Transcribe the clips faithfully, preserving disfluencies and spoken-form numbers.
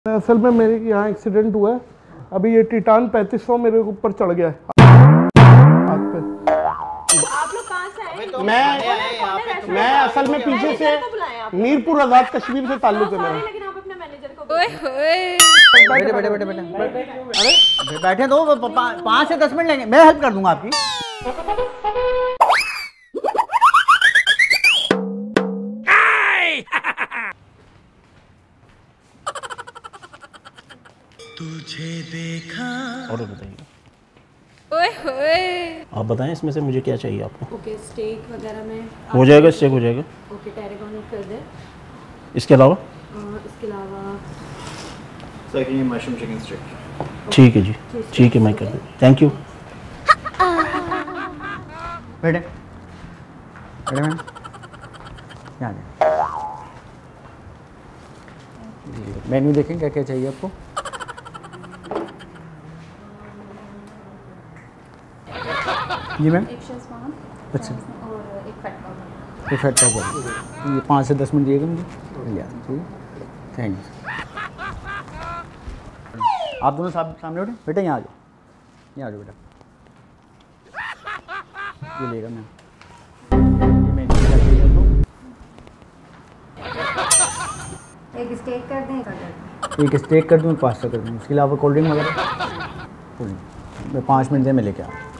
असल में मेरे यहाँ एक्सीडेंट हुआ है, अभी ये टिटान पैंतीस सौ मेरे ऊपर चढ़ गया है हाथ पे। आप लोग कहाँ से आए? तो मैं मैं असल में पीछे से मीरपुर आजाद कश्मीर से ताल्लुक है मेरा। लेकिन आप अपने मैनेजर को बैठे बैठे बैठे बैठे अरे बैठे दो, पाँच से दस मिनट लेंगे, मैं हेल्प कर दूंगा आपकी। तुझे देखा। ऑर्डर बताइए। ओए होए। आप बताएं इसमें से मुझे क्या चाहिए आपको। ओके, स्टेक वगैरह में हो जाएगा, स्टेक हो जाएगा। ओके, टैरेगोन कर दे। इसके अलावा इसके अलावा सर ये मशरूम चिकन स्टेक। ठीक है जी, ठीक है मैं कर दूँ। Thank you. बैठे बैठे मैम यहाँ मेन्यू देखें क्या क्या चाहिए आपको। जी मैम, एक शेज़वान अच्छा और एक फैट पाउडर। एक फैट पाउडर, ये पाँच से दस मिनट दिएगा मुझे। या ठीक, थैंक यू। आप दोनों साथ सामने उठे बेटा, यहाँ आ जाओ, यहाँ आ जाओ बेटा। ये लेगा मैम, एक स्टेक कर दें, कर एक स्टेक कर दूँ, पास्ता कर दूँ, उसके अलावा कोल्ड ड्रिंक वगैरह। कोल्ड ड्रिंक मैं पाँच मिनट दे मैं लेके आऊँ।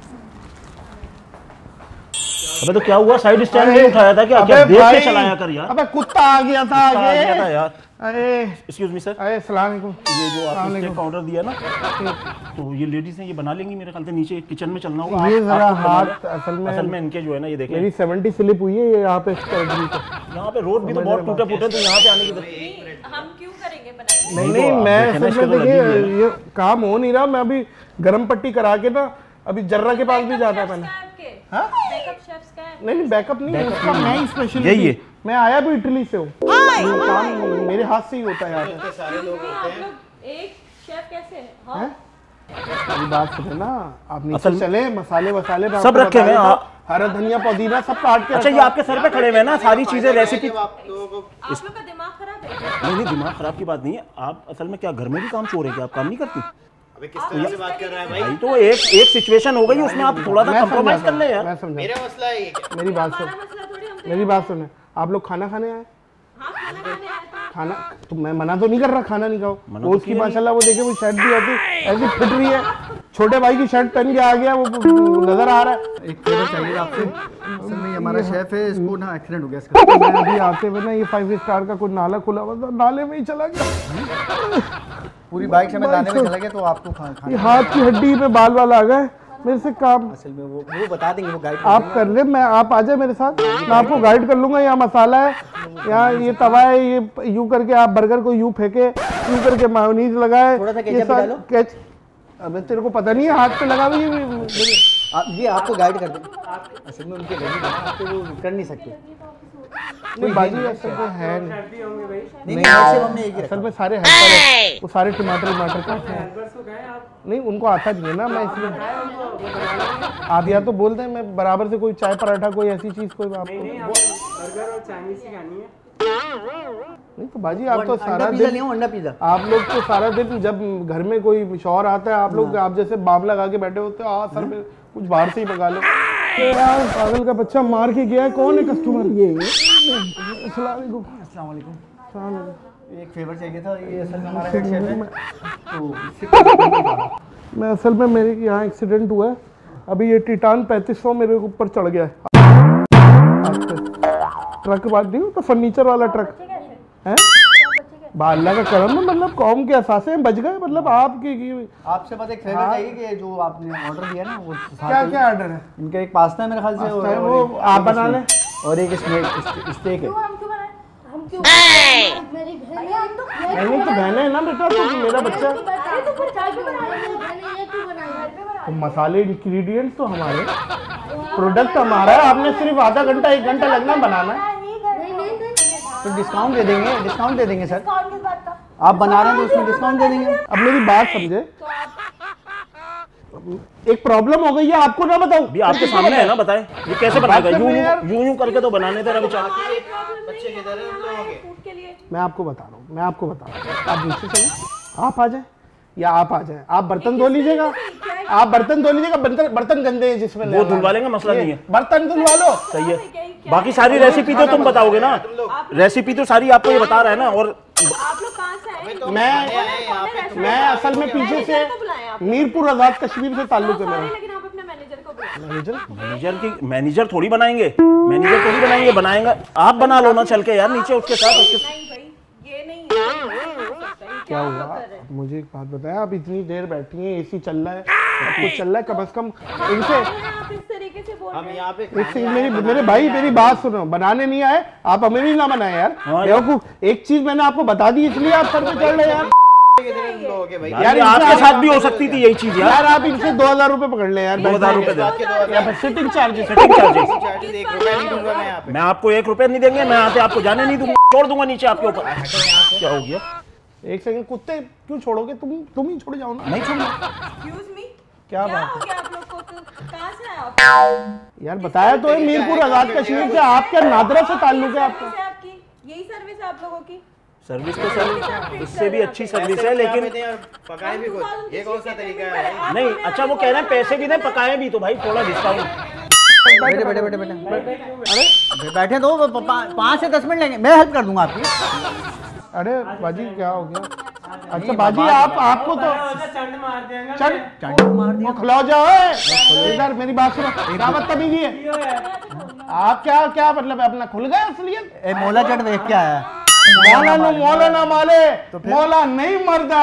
अबे तो क्या हुआ, साइड स्टैंड नहीं उठाया था क्या? क्या देख के चलाया कर यार। अबे कुत्ता आ गया था आगे। आ गया था यार। अरे एक्सक्यूज मी सर। अरे अस्सलाम वालेकुम। ये जो आपने स्टेक ऑर्डर दिया ना, तो ये लेडीज हैं, ये बना लेंगी मेरे ख्याल से। नीचे किचन में चलना होगा। ये जरा आपको हाथ बनाना- असल में असल में इनके जो है ना, ये देखें मेरी सेवेंटी स्लिप हुई है ये यहाँ पे सर्जरी पे। यहाँ पे रोड भी तो बहुत टूटे फूटे, तो यहाँ पे आने की हम क्यों करेंगे बनाएंगे? नहीं नहीं, मैं असल में देखिए ये काम हो नहीं रहा। मैं अभी गर्म पट्टी करा के ना अभी जर्रा के पास भी जाना है मैंने। हाँ? बैकअप शेफ्स का है? नहीं नहीं बैकअप नहीं, उसका मैं ही स्पेशल यही है। मैं आया भी इटली से हूँ, काम मेरे हाथ से ही होता है यार। सारे लोग होते हैं। एक शेफ कैसे है? हाँ? मेरी बात सुने ना, आप नीचे चले, मसाले वसाले सब रखे हुए हैं, हरा धनिया पुदीना सब काट के। अच्छा ये आपके सर पे खड़े हुए हैं ना सारी चीजें, रेसिपी। आप लोगों का दिमाग खराब है? नहीं नहीं, दिमाग खराब की बात नहीं है। आप असल में क्या घर में भी काम चोर है क्या? आप काम नहीं करती? अबे किस तरह से बात कर रहा है भाई? भाई तो एक एक सिचुएशन हो गई, उसमें आप थोड़ा सा कंप्रोमाइज कर ले यार। मैं समझा, मेरा मसला है ये क्या? मेरी बात सुन, मसला थोड़ी हम मेरी बात सुने। आप लोग खाना खाने आए? हाँ, खाना खाने आए तो खाना तो मैं मना तो नहीं कर रहा, खाना नहीं खाओ। वो उसकी माशाल्लाह वो देखे वो शर्ट भी ऐसी ऐसी फिट रही है, छोटे भाई की शर्ट पहन के आ गया, वो नजर आ रहा है। एक फेवर चाहिए आपसे। असल में ये हमारा शेफ है, इसको ना एक्सीडेंट हो गया इसका। मैं अभी आते हुए ना ये फाइव स्टार का कोई नाला खुला हुआ था, नाले में ही चला गया। पूरी बाइक से मैं लाने में चला गया तो आपको खा ये हाथ की हड्डी पे बाल वाल आ गए मेरे से। काम असल में वो वो बता देंगे, वो गाइड आप कर ले, मैं आप आ जाए मेरे साथ, मैं आपको गाइड कर लूंगा। यहाँ मसाला है, यहाँ ये तवा है, ये यूं करके आप बर्गर को यूं फेंके, यूं करके मायोनीज लगाए, थोड़ा सा ये केचप भी डालो। केच अबे तेरे को पता नहीं है, हाथ पे लगा हुआ ये। आप ये आपको गाइड कर दें। असल में उनके घर में आपको वो कर नहीं सकते। नहीं बाजी असल में है नहीं, नहीं नहीं, ऐसे हमने एक ही असल रखा। में सारे हेल्पर है, वो सारे टमाटर टमाटर काटते हैं। नहीं उनको आता नहीं है ना, मैं इसलिए आप या तो बोल दें मैं बराबर से कोई चाय पराठा कोई ऐसी चीज कोई आपको। बर्गर और चाइनीज की खानी है। नहीं तो बाजी आप तो सारा पिज़्ज़ा दिन, नहीं हो, अंडा पिज़्ज़ा। आप लोग तो सारा दिन जब घर में कोई शौहर आता है, आप लोग आप जैसे बाम लगा के बैठे होते हो, हाँ सर में कुछ बाहर से ही मंगा लो। तो यार पागल का बच्चा मार के गया है, कौन है कस्टमर? ये अस्सलाम वालेकुम। अस्सलाम वालेकुम। अस्सलाम वालेकुम। एक फेवर चाहिए था, ये असल में हमारा हेड शेफ है तो इससे मैं असल में मेरे यहाँ एक्सीडेंट हुआ है, अभी ये टिटान पैंतीस सौ मेरे ऊपर चढ़ गया है। ट्रक बात नहीं तो फर्नीचर वाला ट्रक है। अल्लाह का करम है, मतलब कौम के असासे बच गए। मतलब आपकी आपसे बस एक फेवर चाहिए कि जो आपने ऑर्डर दिया ना वो क्या क्या ऑर्डर है? इनका एक पास्ता है मेरे ख्याल से, और वो आप बना लें, और एक स्टेक स्टेक है। हम क्यों बनाए? हम क्यों? मेरी बहन है, हम तो नहीं तो बहन है ना बेटा, तो मेरा बच्चा। अरे तो फिर चाय क्यों बनाई? ये क्यों बनाई? तो मसाले इंग्रेडिएंट्स तो हमारे, प्रोडक्ट हमारा है, आपने सिर्फ आधा घंटा एक घंटा लगना बनाना है। तो डिस्काउंट दे देंगे, डिस्काउंट दे देंगे सर। आप बना रहे हैं तो उसमें डिस्काउंट दे देंगे। अब मेरी बात समझे, एक प्रॉब्लम हो गई है, आपको ना बताऊं? अभी आपके सामने है ना, बताएं ये कैसे बनाएगा? यूं यूं यूं करके तो बनाने दे रहा बेचारा। हमारी प्रॉब्लम बच्चे किधर हैं उन लोगों के? फूड के लिए मैं आपको बता रहा हूँ मैं आपको बता रहा हूँ आप नीचे चलिए आप आ जाए या आप आ जाए आप बर्तन धो लीजिएगा आप बर्तन धो लीजिएगा बर्तन बर्तन गंदे हैं जिसमें वो धुलवा लेंगे, मसला नहीं है। बर्तन धुलवा लो। सही है। बाकी सारी रेसिपी तो तुम बताओगे ना, रेसिपी तो सारी आपको ये बता रहा है ना। और आप लोग कहाँ से आए? मैं मैं असल में पीछे से मीरपुर आजाद कश्मीर से ताल्लुक है मेरा। लेकिन आप अपने मैनेजर को बुलाएं। मैनेजर मैनेजर की मैनेजर थोड़ी बनाएंगे, मैनेजर थोड़ी बनाएंगे, बनाएंगे आप बना लो ना चल के यार नीचे उसके साथ। उसके नहीं भाई ये नहीं है। क्या हुआ मुझे एक बात बताया, आप इतनी देर बैठी हैं, एसी चल रहा है, सब कुछ चल रहा है, कम से कम इनसे आप इस तरीके से बोल हम रहे हैं। यहाँ पे एक सेकंड मेरी मेरे भाई मेरी बात सुनो, बनाने नहीं आए आप हमें भी ना बनाए यार। हाँ बेवकूफ एक चीज मैंने आपको बता दी इसलिए आप सर पे चढ़ रहे यार। किधर हैं उन लोगों के भाई? यार आपके साथ भी हो सकती थी यही चीज यार। यार आप इनसे दो हजार रुपए पकड़ ले यार। दो हजार रुपए बात के दो हजार। या फिर sitting charges setting charges charges एक रुपया नहीं दूंगा मैं यहाँ पे। मैं आपको एक रुपए नहीं देंगे, मैं यहाँ से आपको जाने नहीं दूंगा, छोड़ दूंगा नीचे आपके ऊपर। क्या हो गया? एक सेकंड कुत्ते क्यों छोड़ोगे तुम तुम ही छोड़ जाओ ना। नहीं छोड़ना। Excuse me? क्या क्या बात हो गया आप लोग को? तो कहाँ से आए आप? यार बताया तो है मीरपुर आजाद कश्मीर से, आपके नादरा से ताल्लुक है आपका। सर्विस है आपकी, यही सर्विस है आप लोगों की। सर्विस तो सर इससे भी अच्छी सर्विस है, लेकिन पकाए भी कुछ, ये कौन सा तरीका है? नहीं अच्छा वो कह रहे हैं पैसे भी दें पकाए भी, तो भाई थोड़ा डिस्काउंट। बैठे बैठे बैठे बैठे अरे बैठे दो, पाँच से दस मिनट लेंगे, मैं हेल्प कर दूंगा आपकी। अरे बाजी क्या हो गया? अच्छा बाजी आप आपको तो चंड मार देंगे। चल चांटी को मार दिया। खिलाओ जाओ इधर, मेरी बात सुनो, क्या बदतमीजी है आप? क्या क्या मतलब है अपना खुल गया असलियत? ए मौला चट देख के आया। मौला नो मौला ना माले मौला नहीं मरदा।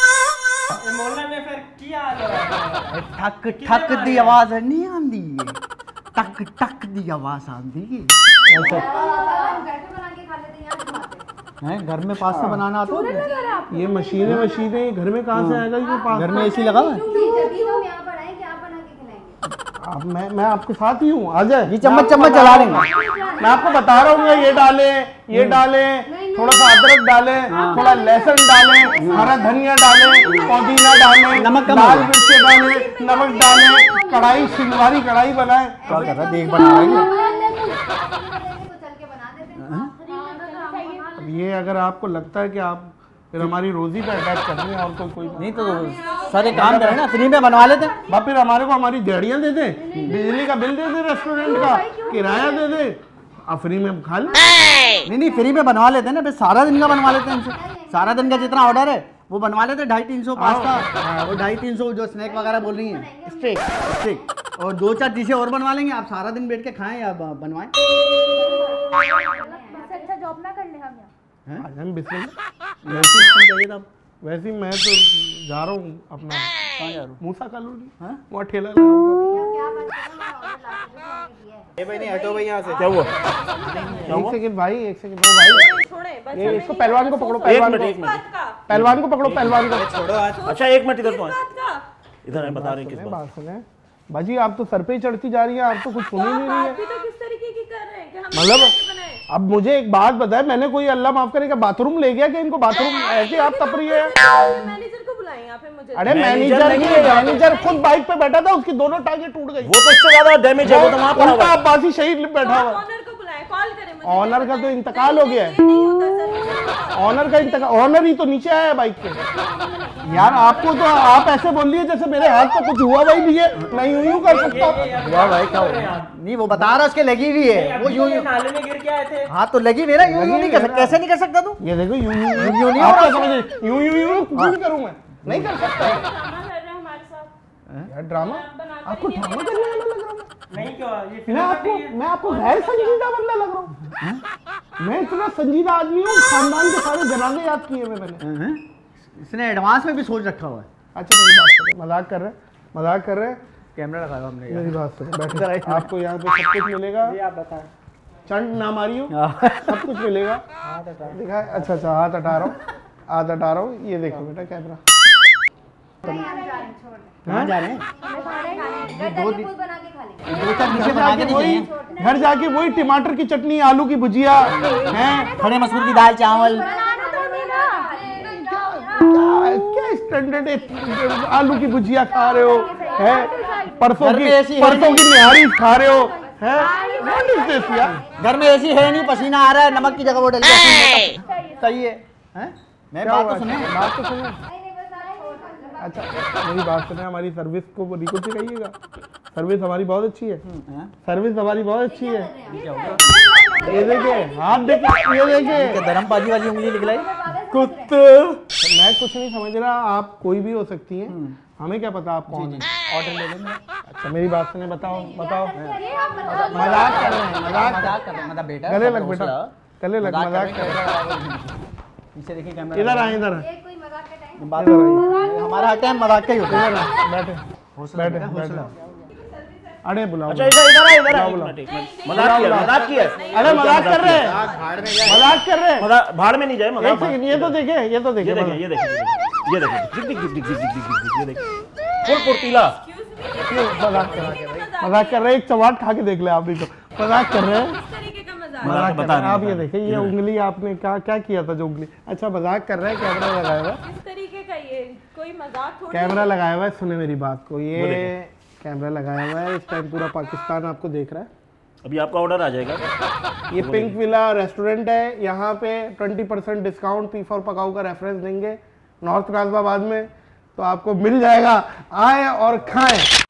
मोहल्ला में फिर क्या हाल है? ठक ठक दी आवाज नहीं आंदी है, टक टक दी आवाज आंदी है। अच्छा हम घर पे बना के खा लेते हैं, यहाँ क्यों आते हैं? हैं घर में पास्ता बनाना आता है? ये मशीनें मशीनें घर में कहाँ से आएगा ये पास? घर में एसी लगा हुआ है? जी, जब हम यहाँ पर आए कि आप बना के खिलाएंगे। आप मैं मैं आपके साथ ही हूँ, आ जाए। ये चम्मच चम्मच चला लेंगे। मैं आपको बता रहा हूँ ये डाले ये डाले, थोड़ा सा अदरक डाले, थोड़ा लहसुन डाले, हरा धनिया डाले, पुदीना डाले, नमक कम लाल हो। मिर्च डाले, नमक डाले, कढ़ाई सिलवारी कढ़ाई बनाए। क्या कर रहा है? देख बना रही है। तो चल के बना देते हैं। अब ये अगर आपको लगता है कि आप फिर हमारी रोजी पे अटैक कर रही हैं और तो कोई नहीं तो सारे काम करें ना, फ्री में बनवा लेते हैं। बाप फिर हमारे को हमारी दिहाड़ियाँ दे दे, बिजली का बिल दे दे, रेस्टोरेंट का किराया दे दे, आप फ्री में खा ले। नहीं नहीं फ्री में बनवा लेते हैं ना, फिर सारा दिन का बनवा लेते हैं इनसे। सारा दिन का जितना ऑर्डर है वो बनवा लेते हैं। ढाई तीन सौ पास्ता और ढाई तीन सौ जो स्नैक वगैरह बोल रही हैं, स्टेक ठीक। और दो चार डिशें और बनवा लेंगे, आप सारा दिन बैठ के खाएं या ब- बनवाएं। अच्छा जॉब ना कर ले हम यहाँ। आज हम बिस्मिल्लाह। वैसे ही चाहिए था। वैसे ही मैं तो जा रहा हूँ अपना कहाँ जा रहे हो? मूसा कॉलोनी, हाँ? वहाँ ठेला लगाऊंगा। क्या बात कर रहे हैं? ऑर्डर ला के दो, दिया है। ये भाई नहीं हटो भाई यहाँ से। क्या हुआ? एक सेकंड भाई, एक सेकंड दो भाई, छोड़े बस ये हमें इसको नहीं पहलवान को पता पकड़ो, सोच- पहलवान एक को, मिनट, एक बात का पहलवान को पकड़ो, पहलवान को। छोड़ो आज। अच्छा एक मिनट इधर तो आए। बात का इधर है, बता रहे हैं किस सुने, बात। बात सुने बाजी, आप तो सर पे ही चढ़ती जा रही हैं, आप तो कुछ सुन ही नहीं रही बात है। भी तो किस तरीके की कर रहे हैं कि हम मतलब कैसे बनाए? अब मुझे एक बात बताए, मैंने कोई अल्लाह माफ करेगा बाथरूम ले गया कि इनको बाथरूम ऐसे आप तप रही है? मैनेजर को बुलाएं यहाँ पे मुझे। अरे मैनेजर मैनेजर नहीं नहीं, है यहाँ पे। मैनेजर खुद बाइक पे बैठा था, उसकी दोनों टांगे टूट गई। वो तो इससे ज्यादा डैमेज है, वो तो वहां पड़ा हुआ उनका है। अब्बासी शहीद बैठा हुआ। ऑनर को बुलाएं, कॉल करें मुझे। ऑनर का तो इंतकाल हो गया है। ये नहीं होता सर। ऑनर का इंतकाल, ऑनर ही तो नीचे आया है बाइक पे। यार आपको तो आप ऐसे बोल रही है जैसे मेरे हाथ पे कुछ हुआ भाई नहीं है, नहीं यूं यूं कर सकता। वाह भाई क्या हुआ? नहीं वो बता रहा उसके लगी हुई है, वो यूं यूं नाले में गिर के आए थे। हाँ तो लगी मेरा यूं यूं नहीं कर सकता। कैसे नहीं कर सकता तू? ये देखो यूं यूं यूं यूं नहीं आप हो क्या रहा। समझ रहे? यूं यूं यूं कुछ नहीं करूं मैं, नहीं कर सकता। ड्रामा कर रहे हैं हमारे साथ। यार ड्रामा, बनाकर आपको ही नहीं ड्रामा करने वाला लग रहा हूं? नहीं क्यों? ये मैं आपको मैं आपको गैर संजीदा बंदा लग रहा हूँ? मैं इतना संजीदा आदमी हूँ, खानदान के सारे जनाजे याद किए हुए मैंने। हैं? इसने एडवांस में भी सोच रखा हुआ है। अच्छा मेरी बात करें, मजाक कर रहे हैं, मजाक कर रहे हैं। कैमरा लगाया हमने मेरी बात सुनो, बैठो, आपको यहाँ पे सब कुछ मिलेगा। आप बताएं। चंड ना मारियो, यार। सब कुछ मिलेगा। दिखा, अच्छा अच्छा हाथ हटा रहा हूँ, हाथ हटा रहा हूँ, ये देखो बेटा कैमरा। नहीं, हम जा रहे हैं, छोड़ दे। कहाँ जा रहे हैं? हमें खाना ही खाना है। घर जाके खुद बना के खा लेंगे। दो चार घर डिशें बना के जाके वही दीजिए। घर जाके वही टमाटर की चटनी, आलू की भुजिया हैं। खड़े मसूर की दाल चावल। बनाना तो नहीं ना। क्या क्या स्टैंडर्ड है? आलू की भुजिया खा रहे हो, है परसों घर की पे ऐसी है परसों की निहारी खा रहे हो, है What is this यार? घर में एसी है नहीं, पसीना आ रहा है, नमक की जगह वो डल गया। सही है, हैं? मैं क्या बात हुआ? तो सुने। बात तो सुने। नहीं नहीं बस आए अच्छा मेरी बात सुने, हमारी सर्विस को रिकू से कहिएगा, सर्विस हमारी बहुत अच्छी है, हैं? सर्विस हमारी बहुत अच्छी है। ये देखिए हाथ देखिए, ये देखिए क्या धर्मपाजी वाली उंगली निकलाई? कुत्ते। मैं कुछ नहीं समझ रहा, आप कोई भी हो सकती हैं, हमें क्या पता आप कौन है। ऑर्डर ले लेंगे। अच्छा मेरी बात सुने, बताओ बताओ। मजाक मजाक कर रहे हैं, मजाक मजाक कर रहे हैं, मतलब बेटा गले लग सब बेटा, हौसला। गले लग, मजाक कर रहे हैं। पीछे देखिए कैमरा। इधर आए, इधर आए, ये कोई मजाक का टाइम बात- इधर आइए, हमारा हर टाइम मजाक का ही होता है। इधर आए, बैठे हौसला बैठे बेटा, बैठे। हौसला। अरे बुलाओ, अच्छा इधर इधर आ, इधर आ, एक बुलाओ, मिनट, एक मिनट। मजाक किया मजाक किया अरे मजाक कर रहे हैं, भाड़ में जाए। मजाक कर रहे हैं। मजाक भाड़ में नहीं जाए, एक मजाक सेकंड, ये तो देखे, ये तो ये देखे, देखिए ये देखिए ये देखिए दिख दिख दिख दिख दिख दिख दिख दिख ये देखिए फुल फुर्तीला। क्यों मजाक कर रहे हैं, मजाक कर रहे हैं। एक चवाट खा के देख ले आप, नहीं तो मजाक कर रहे हैं, मजाक कर रहे हैं। आप ये देखिए, ये उंगली आपने क्या क्या किया था, जो उंगली। अच्छा मजाक कर रहे हैं, कैमरा लगाया हुआ है, किस तरीके का ये कोई मजाक थोड़ी कैमरा लगाया हुआ है। सुने मेरी बात को, ये कैमरा लगाया हुआ है, इस टाइम पूरा पाकिस्तान आपको देख रहा है। अभी आपका ऑर्डर आ जाएगा। ये पिंक विला रेस्टोरेंट है, यहाँ पे twenty percent discount P for Pakau का रेफरेंस देंगे नॉर्थ नाजबाबाद में, तो आपको मिल जाएगा। आए और खाएं।